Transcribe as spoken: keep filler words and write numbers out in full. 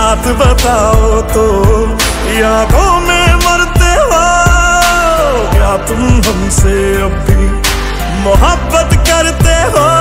बात बताओ तो यादों में मरते हो, क्या तुम हमसे अब भी मोहब्बत करते हो?